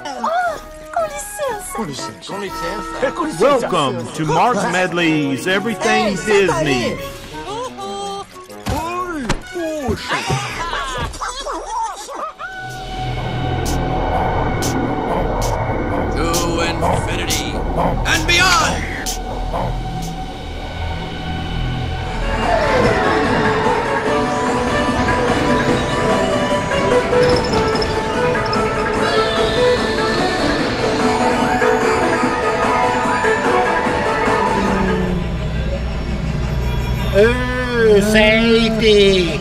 Welcome to Mark Medley's Everything Disney. To infinity and beyond! Ooh, safety!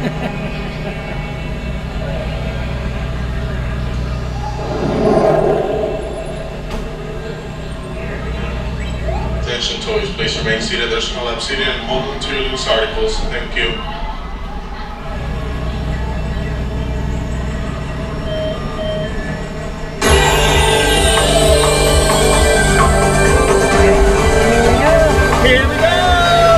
Attention toys, please remain seated. There's no left seated and hold on to your loose articles. Thank you. Here we go!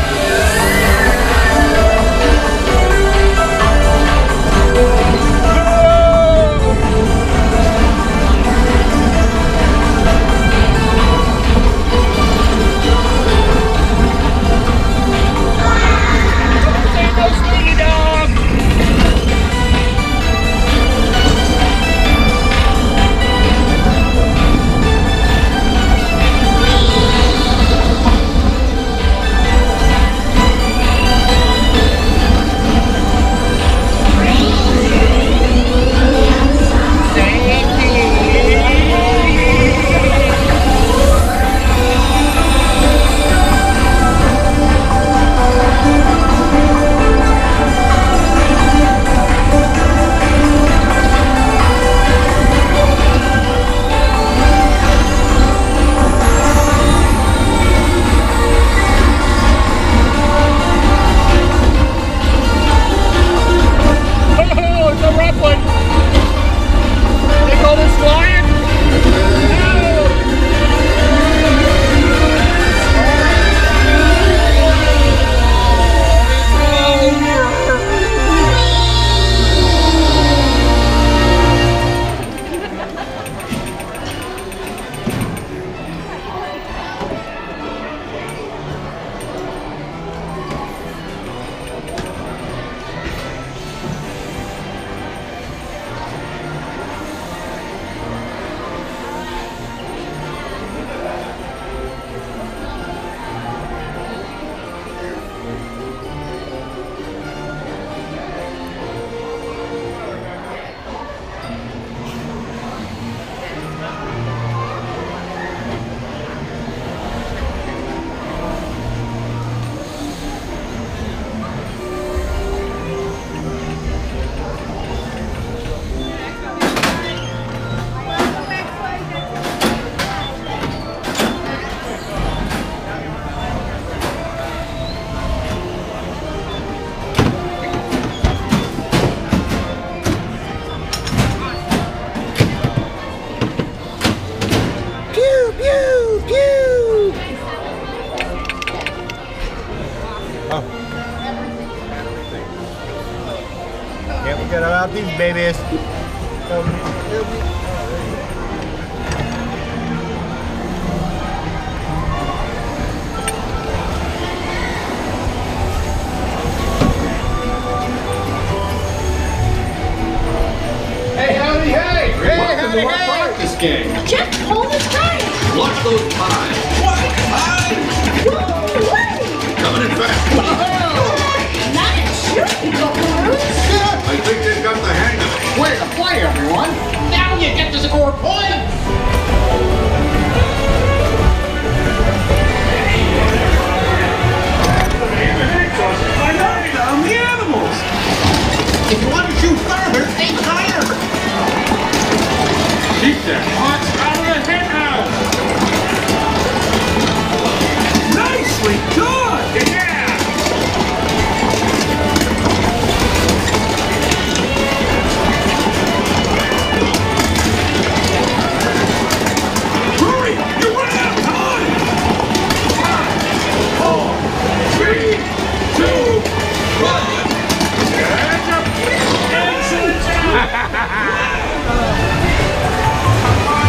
Can't forget about these babies. Hey, howdy, hey! Welcome to our practice game. Just hold it tight. Watch those pies. What? Pies? Coming in fast. Nice shooting, Buckaroos. I think they've got the hang of it. Way to play, everyone! Now you get to score points! I'm the animals. If you want to shoot further, aim higher! Keep that hearts out of the head now. Nicely done. Yeah. Hurry! You're running out of time. 5, 4, 3, 2, 1. Catch up. Excellent.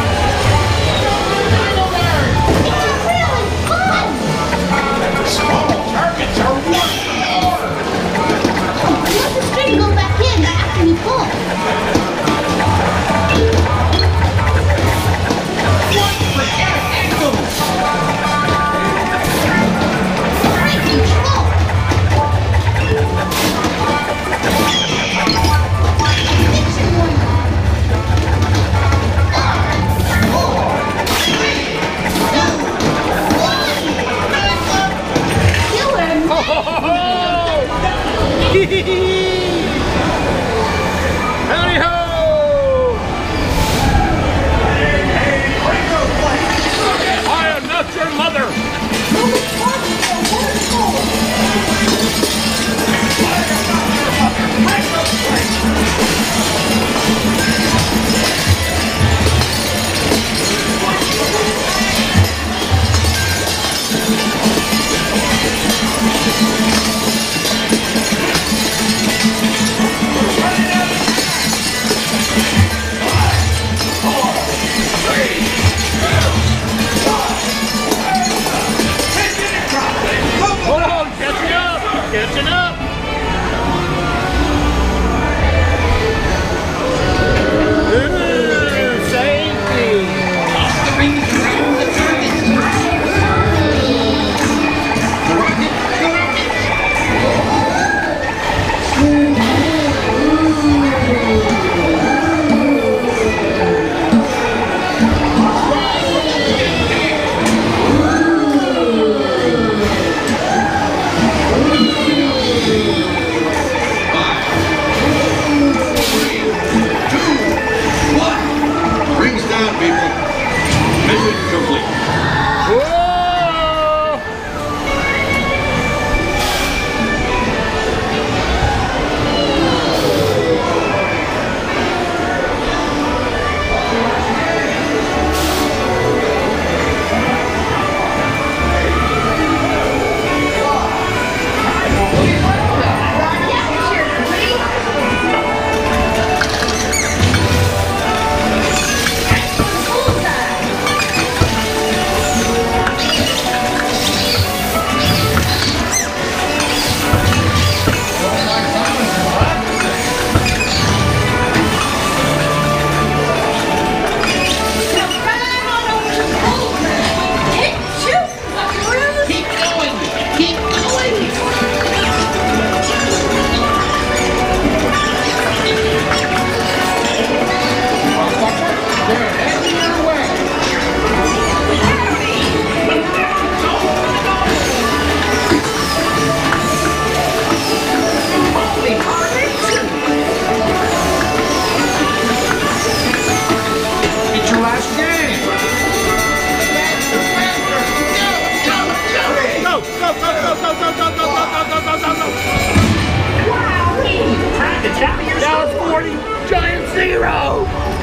party, Giant Zero!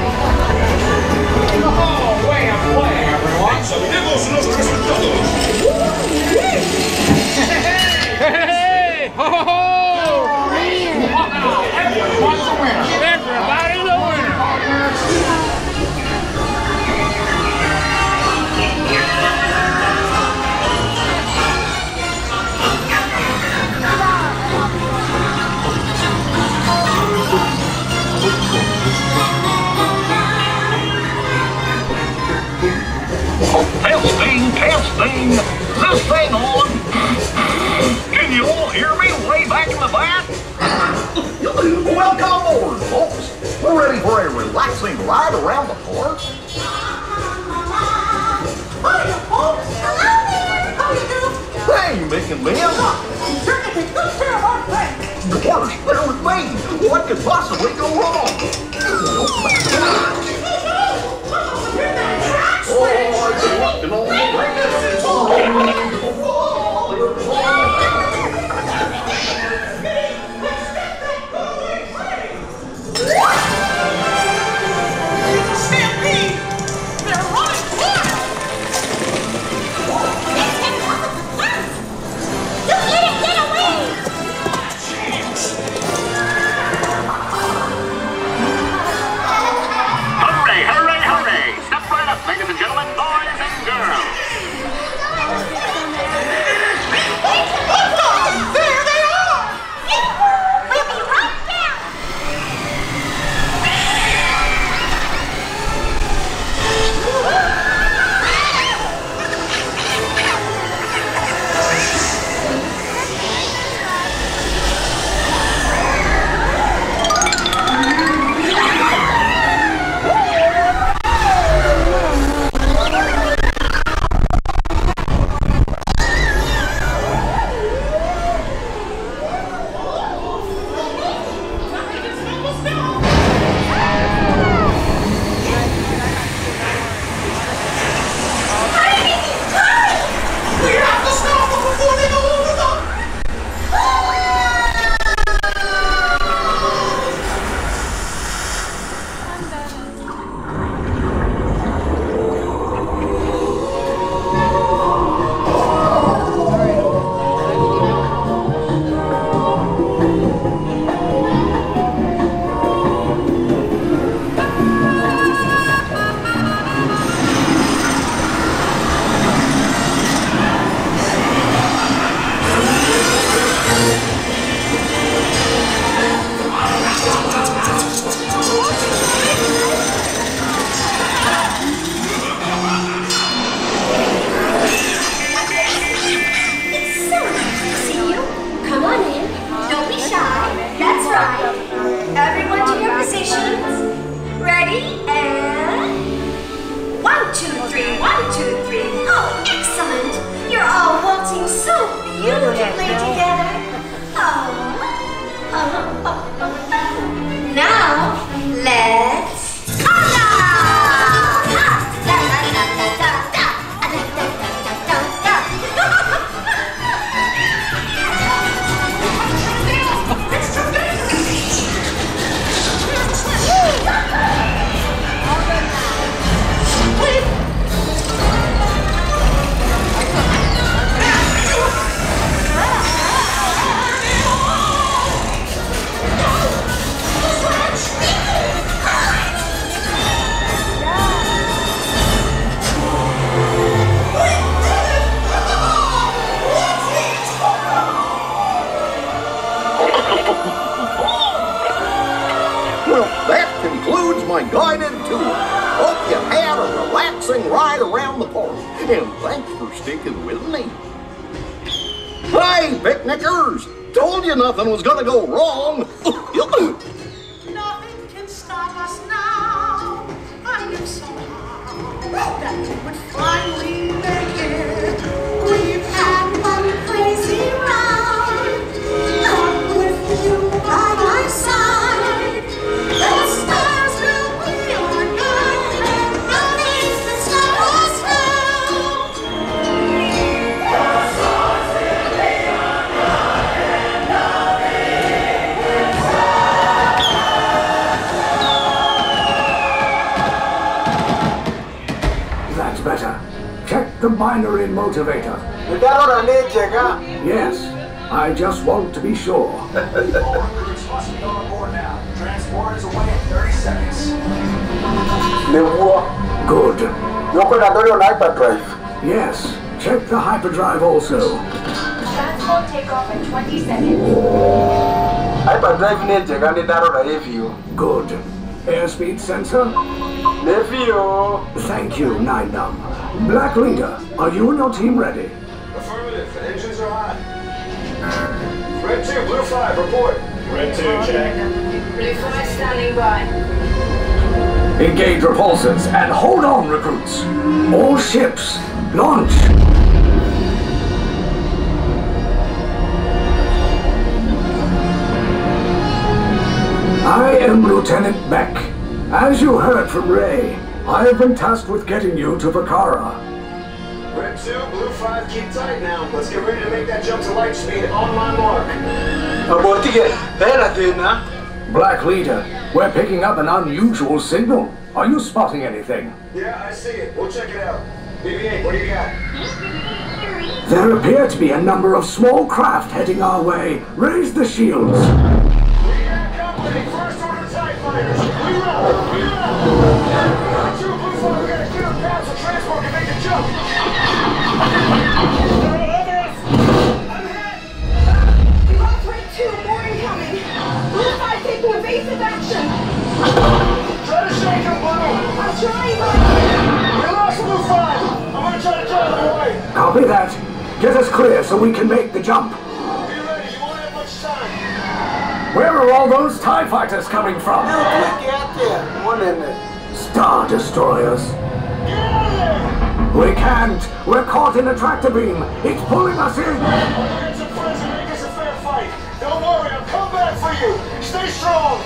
Oh, way to play, everyone. Amigos, nosotros todos. Hey! Ho ho ho! Everyone's a winner. Everybody's a winner! Testing, this thing on. Can you all hear me way back in the back? Welcome aboard, folks. We're ready for a relaxing ride around the park. Hey, Mick and Ben. Of course, bear with me. What could possibly go wrong? Oh, I'm walking on the rails. Stampede! They're running wild! Don't let him get away! Hooray, hooray, hooray! Step right up, ladies and gentlemen, boys and girls. There they are! We'll be right back! Everyone to your positions. Ready, and 1, 2, 3, 1, 2, 3. Oh, excellent! You're all waltzing so beautifully together. Now, let's That concludes my guided tour. Hope you had a relaxing ride around the park, and thanks for sticking with me. Hey, picnickers! Told you nothing was gonna go wrong. Nothing can stop us now. I knew somehow that we would finally make it. We've had one crazy ride. Not with you by my side. The stars will be our guide, and nothing can stop us now. The stars will be our guide, and nothing can stop us now. better. Check the binary motivator. Yes, I just want to be sure. Transport is away in 30 seconds. Good. Hyperdrive. Yes, check the hyperdrive also. Transport takeoff in 20 seconds. Hyperdrive need Good. Airspeed sensor? Thank you, Nine Numb. Black Leader, are you and your team ready? Affirmative. The engines are hot. Red 2, Blue 5, report. Red 2, check. Blue 5 standing by. Engage repulsors and hold on, recruits. All ships, launch. I am Lieutenant Beck. As you heard from Ray, I have been tasked with getting you to Vakara. Red 2, Blue 5, keep tight now. Let's get ready to make that jump to light speed on my mark. Black Leader, we're picking up an unusual signal. Are you spotting anything? Yeah, I see it. We'll check it out. BB-8, what do you got? There appear to be a number of small craft heading our way. Raise the shields. We got company. First order TIE fighters. We roll. Red 2, Blue 5, we gotta clear the path so transport can make the jump. We lost Red 2, more incoming. Blue 5 taking evasive action. Try to shake him, Blue. I'm trying, but... We lost Blue 5. I'm gonna try to drive him away. Copy that. Get us clear so we can make the jump. Be ready. You won't have much time. Where are all those TIE fighters coming from? Star Destroyers. Get out of there. We can't. We're caught in a tractor beam. It's pulling us in. I'll get some friends and make us a fair fight. Don't worry. I'll come back for you. Stay strong.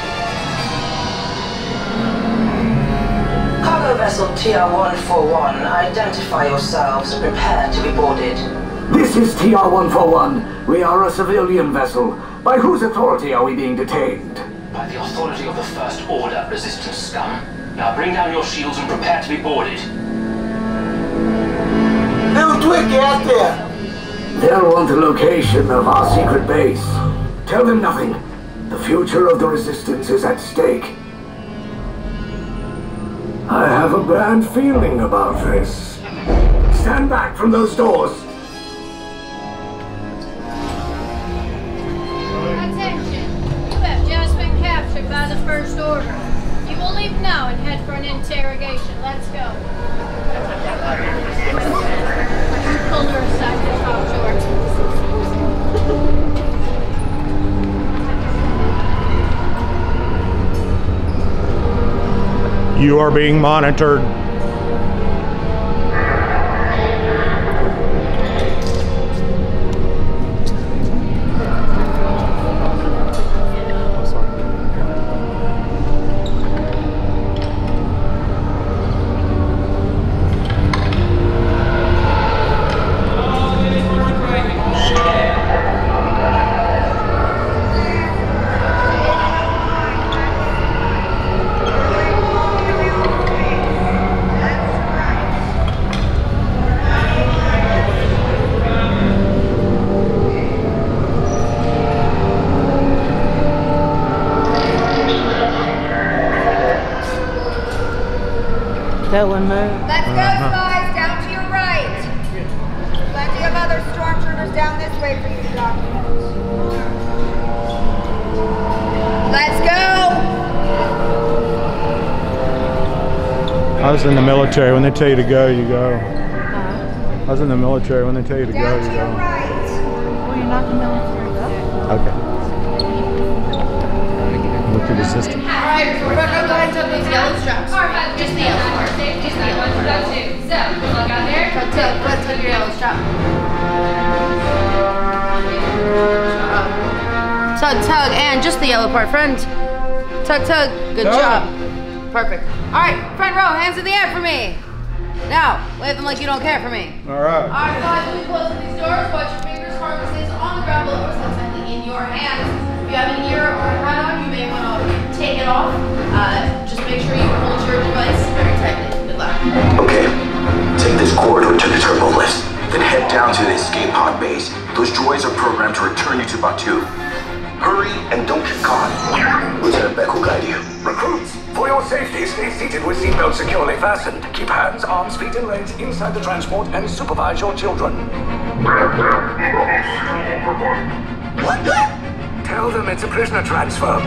Cargo vessel TR-141, identify yourselves and prepare to be boarded. This is TR-141. We are a civilian vessel. By whose authority are we being detained? By the authority of the First Order resistance scum. Now bring down your shields and prepare to be boarded. They'll want the location of our secret base. Tell them nothing. The future of the resistance is at stake. I have a bad feeling about this. Stand back from those doors. Attention! You have just been captured by the First Order. You will leave now and head for an interrogation. Let's go. Pulled her aside to talk to her. You are being monitored. Let's go, spies, down to your right. Plenty of other stormtroopers down this way for you to document. Let's go! I was in the military. When they tell you to go, you go. I was in the military. When they tell you to go, Down you to your go. right. Well, you're not in the military, though. Okay. Look through the system. Alright, we're gonna go ahead and tuck those yellow straps. Just the yellow part. Just the yellow part. So, look out there. Let's tuck your yellow strap. Tug, and just the yellow part, friend. Tug. Good job. Perfect. Alright, front row, hands in the air for me. Now, wave them like you don't care for me. Alright. Alright, guys, when you close these doors, watch your fingers, carcasses on the ground below us, that's in your hands. If you have an ear or a hat on, you may want to take it off. Just make sure you hold your device very tightly. Good luck. Okay. to Batu. Hurry and don't get caught. Lieutenant Beck will guide you. Recruits, for your safety, stay seated with seatbelts securely fastened. Keep hands, arms, feet, and legs inside the transport and supervise your children. Tell them it's a prisoner transfer.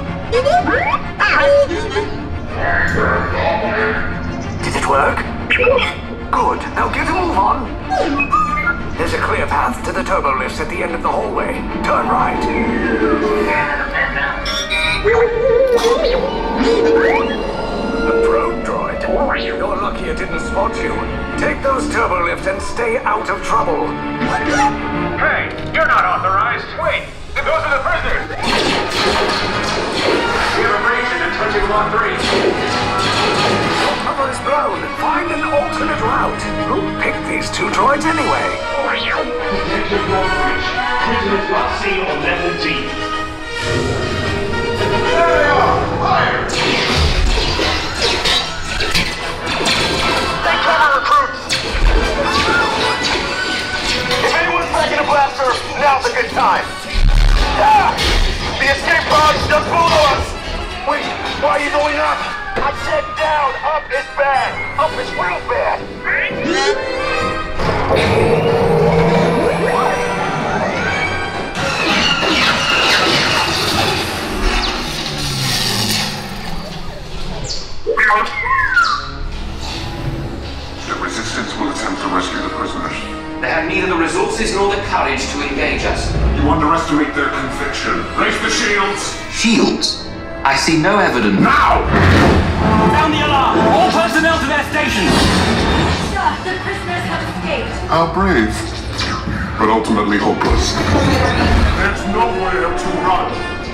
Did it work? Good. Now get a move on. There's a clear path to the turbo lifts at the end of the hallway. Turn right. A probe droid. You're lucky it didn't spot you. Take those turbo lifts and stay out of trouble. Hey, you're not authorized. Wait, those are the prisoners. We have a breach and touching Block 3. Your cover is blown. Find an alternate route. Who picked these two droids anyway? Attention Block breach. Prisoners must see on level D. There they are! Fire! Take cover, recruits! If anyone's packing a blaster, now's a good time. Ah! The escape pod's just below us! Wait, why are you going up? I said down! Up is bad! Up is real bad! The Resistance will attempt to rescue the prisoners. They have neither the resources nor the courage to engage us. You underestimate their conviction. Raise the shields! Shields? I see no evidence. Now! Sound the alarm! All personnel to their stations! Sir, the prisoners have escaped. How brave, but ultimately hopeless. There's nowhere to run.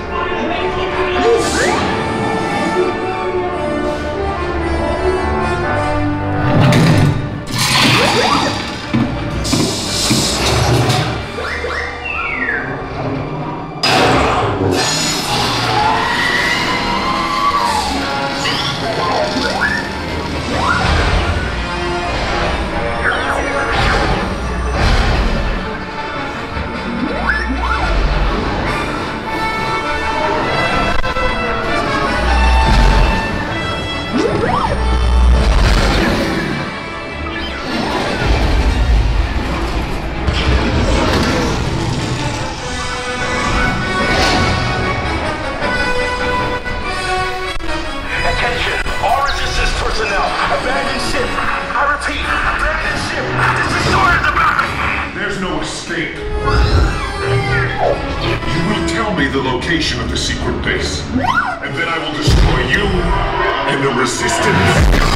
Abandon ship! I repeat, abandon ship! This destroyer's about me! There's no escape. You will tell me the location of the secret base, and then I will destroy you and the Resistance.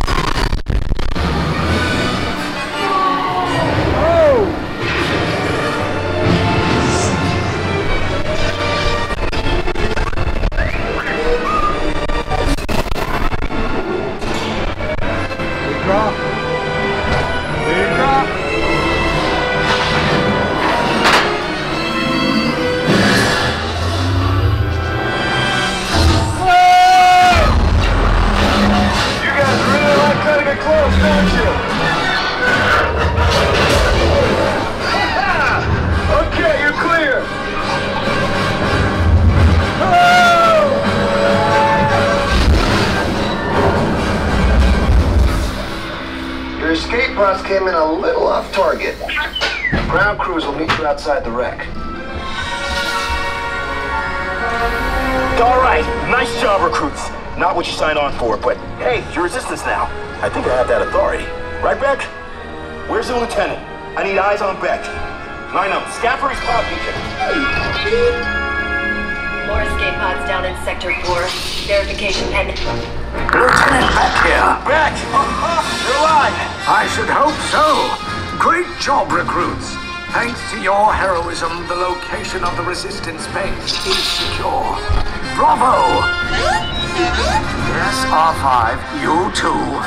Came in a little off target. Ground crews will meet you outside the wreck. All right, nice job, recruits. Not what you signed on for, but hey, you're Resistance now. I think I have that authority. Right, Beck? Where's the lieutenant? I need eyes on Beck. Line up. Scan for his cloud beacon. More escape pods down in Sector 4. Verification pending. Lieutenant Beck here. Beck! You're alive! I should hope so. Great job, recruits. Thanks to your heroism, the location of the Resistance base is secure. Bravo! Yes, R5, you too.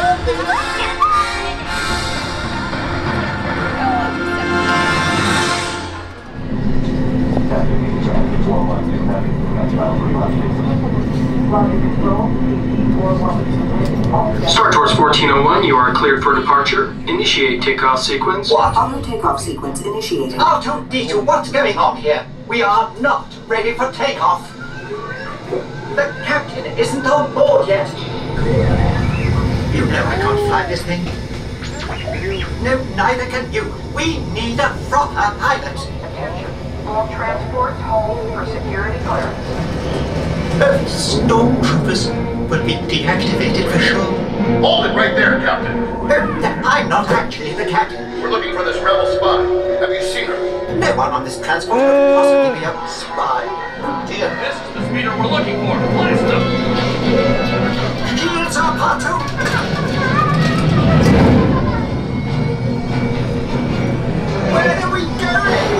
Star Tours 1401, you are cleared for departure. Initiate takeoff sequence. What? Auto takeoff sequence initiated. R2-D2, what's going on here? We are not ready for takeoff. The captain isn't on board yet. You know I can't fly this thing. No, neither can you. We need a proper pilot. Attention. All transports hold for security clearance. Stormtroopers will be deactivated for sure. Hold it right there, Captain. I'm not actually the captain. We're looking for this rebel spy. Have you seen her? No one on this transport could possibly be a spy. Oh dear. This is the speeder we're looking for. Blast him! Shields are Pato! Where are we going?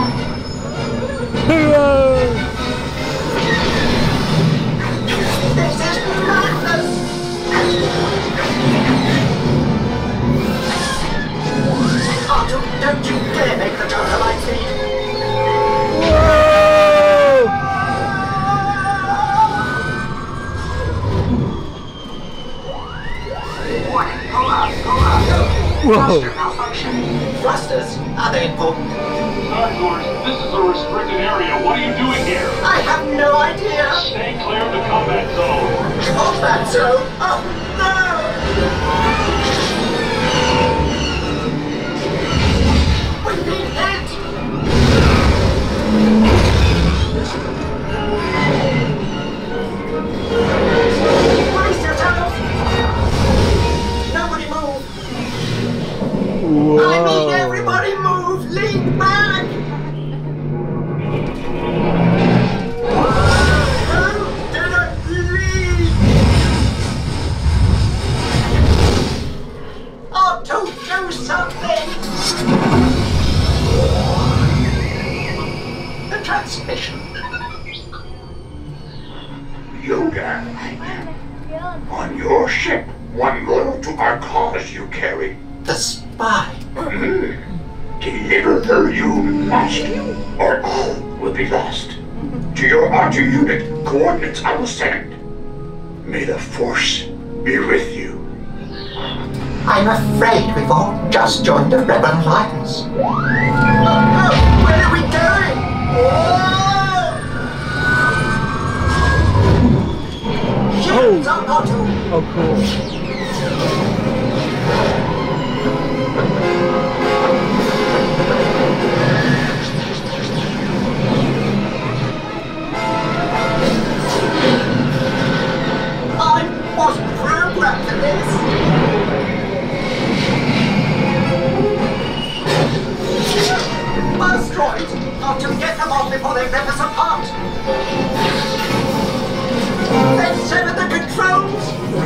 This is madness! Pato, don't you dare make the turn to light speed! Warning, pull up. Whoa. Thruster malfunction. Thrusters? Are they important? Star Tours, this is a restricted area. What are you doing here? I have no idea! Stay clear of the combat zone. Combat zone? Oh no! We've been hit! Brace yourselves! Nobody move! Whoa. I mean everybody move! Lean back! Who didn't leave? Otto, do something! The transmission. Yoga. On your ship, one loyal to our cause you carry. The spy. Deliver her, you must, or all will be lost. To your RT unit, coordinates I will send. May the Force be with you. I'm afraid we've all just joined the Rebel Alliance. Oh, where are we going? Shields up, Otto! Oh, cool. I wasn't programmed for this. Burst droids! Got to get them off before they rip us apart! They've severed the controls!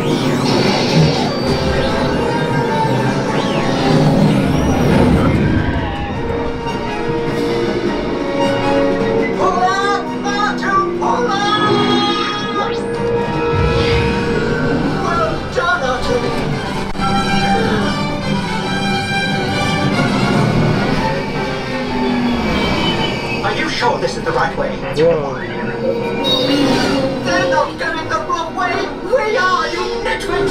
Pull up! Martu, pull up! Well done, Artu! Are you sure this is the right way? Whoa. They're not going the wrong way! We are, you nitwit!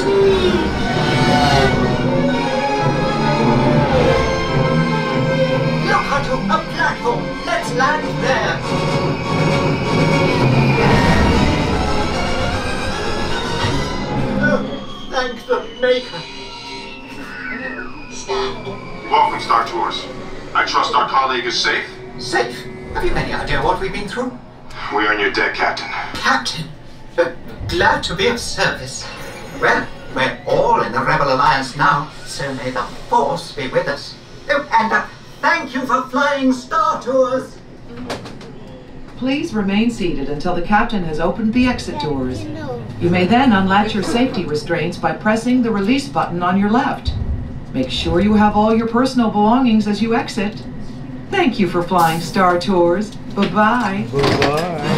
Look, Otto, a platform! Let's land there! Oh, thank the Maker! Welcome, Star Tours. I trust our colleague is safe? Safe? Have you any idea what we've been through? We are on your deck, Captain. Captain? Glad to be of service. Well, we're all in the Rebel Alliance now, so may the Force be with us. Oh, and thank you for flying Star Tours! Please remain seated until the captain has opened the exit doors. You may then unlatch your safety restraints by pressing the release button on your left. Make sure you have all your personal belongings as you exit. Thank you for flying Star Tours. Bye-bye. Bye-bye.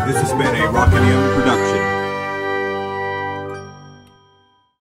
This has been a Rocketium production.